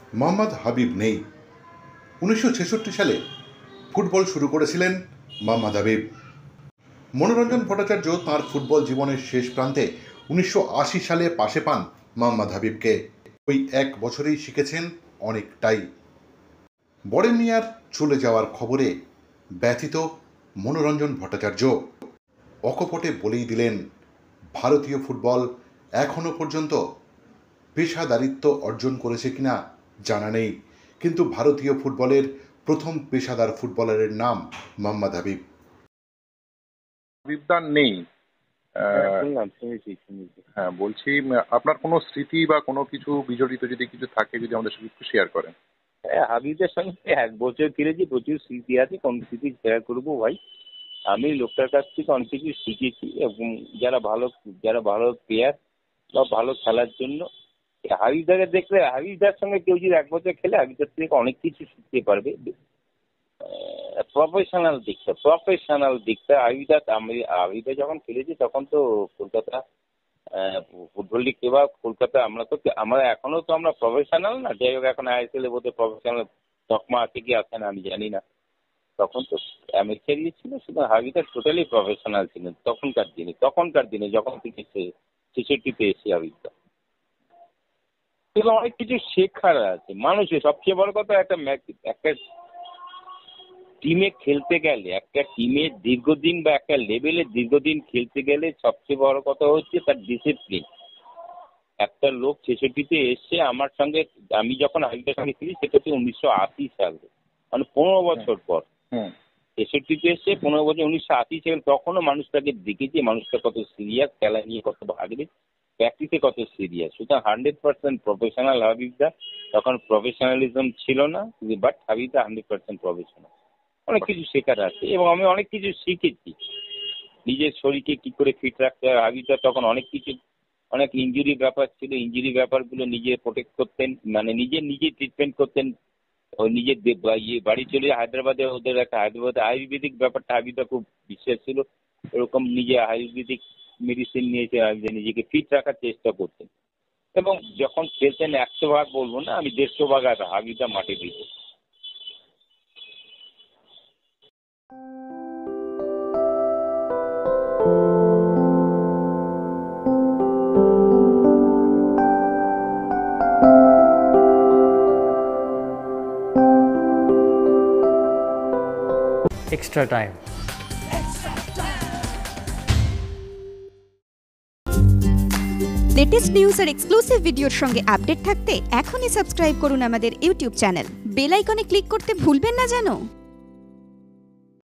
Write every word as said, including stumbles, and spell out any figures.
মোহাম্মদ হাবিব নেই। উনিশশো ছেষট্টি সালে ফুটবল শুরু করেছিলেন মোহাম্মদ হাবিব। মনোরঞ্জন ভট্টাচার্য তাঁর ফুটবল জীবনের শেষ প্রান্তে উনিশশো আশি সালে পাশে পান মোহাম্মদ হাবিবকে। ওই এক বছরেই শিখেছেন অনেকটাই। বরেন মিয়ার চলে যাওয়ার খবরে ব্যথিত মনোরঞ্জন ভট্টাচার্য অকপটে বলেই দিলেন, ভারতীয় ফুটবল এখনও পর্যন্ত পেশাদারিত্ব অর্জন করেছে কিনা জানা নেই, কিন্তু ভারতীয় ফুটবলের প্রথম পেশাদার ফুটবলারের নাম মোহাম্মদ হাবিব। হাবিবদার নেই। হ্যাঁ, বলছি আপনার কোনো স্মৃতি বা কোনো কিছু বিজড়িত যদি কিছু থাকে, যদি আমাদের সঙ্গে একটু শেয়ার করেন। হ্যাঁ, হাবিবদের সঙ্গে এক বছর খেলেছি, প্রচুর স্মৃতি আছে। কোন স্মৃতি শেয়ার করবো ভাই? আমি লোকটার কাছ থেকে অনেক কিছু শিখেছি, এবং যারা ভালো যারা ভালো প্লেয়ার বা ভালো খেলার জন্য হাবিবদাকে দেখলে, হাবিবদার সঙ্গে কেউ যদি এক বছর খেলে হাবিবদার থেকে অনেক কিছু শিখতে পারবে। প্রফেশনাল দিকটা প্রফেশনাল দিকটা হাবিবদা আমি হাবিবদা যখন খেলেছি তখন তো কলকাতা ফুটবল লিগ কিংবা কলকাতা, আমরা তো আমরা এখনো তো আমরা প্রফেশনাল না। যাই হোক, এখন আইএসএল এর মধ্যে প্রফেশনাল তকমা আছে কি আছে না আমি জানি না। তখন তো অ্যামেচারই ছিল, শুধু হাবিবদা টোটালি প্রফেশনাল ছিলেন তখনকার দিনে তখনকার দিনে যখন থেকে ছেষট্টিতে এসে হাবিবদা। কিন্তু অনেক কিছু শেখার আছে মানুষের। সবচেয়ে বড় কথা, একটা একটা টিমে খেলতে গেলে, একটা টিমের দীর্ঘদিন বা একটা লেভেলে দীর্ঘদিন খেলতে গেলে সবচেয়ে বড় কথা হচ্ছে তার ডিসিপ্লিন। একটা লোক ছেষট্টিতে এসছে আমার সঙ্গে, আমি যখন হাবিবের সঙ্গে খেলি সেটা হচ্ছে উনিশশো আশি সালে, মানে পনেরো বছর পর। ছেষট্টিতে এসছে পনেরো বছর, উনিশশো আশি সালে। তখনও মানুষটাকে দেখেছি, মানুষটা কত সিরিয়াস, খেলা নিয়ে কত ভাগবে, প্র্যাকটিসে কত সিরিয়াস। সুতরাং হান্ড্রেড পার্সেন্ট প্রফেশনাল হাবিবদা। তখন প্রফেশনালিজম ছিল না, বাট হাবিবদা হান্ড্রেড পার্সেন্ট প্রফেশনাল। অনেক কিছু শেখার আছে, এবং আমি অনেক কিছু শিখেছি নিজের শরীরকে কি করে ফিট রাখতে হয়। হাবিবদা তখন অনেক কিছু, অনেক ইঞ্জুরি ব্যাপার ছিল, ইঞ্জুরি ব্যাপারগুলো নিজে প্রোটেক্ট করতেন, মানে নিজে নিজে ট্রিটমেন্ট করতেন। ওই নিজের ইয়ে বাড়ি চলে হায়দ্রাবাদে, ওদের একটা হায়দ্রাবাদে আয়ুর্বেদিক ব্যাপারটা হাবিবদা খুব বিশ্বাস ছিল। এরকম নিজে আয়ুর্বেদিক মেডিসিন নিয়েছে, হাবিবদা নিজেকে ফিট রাখার চেষ্টা করতেন। এবং যখন খেলতেন একশো ভাগ বলবো না, আমি দেড়শো ভাগ আর হাবিবদা মাঠে দিত। Extra time. লেটেস্ট নিউজ আর এক্সক্লুসিভ ভিডিওর সঙ্গে আপডেট থাকতে এখনই সাবস্ক্রাইব করুন আমাদের ইউটিউব চ্যানেল। বেল আইকনে ক্লিক করতে ভুলবেন না যেন।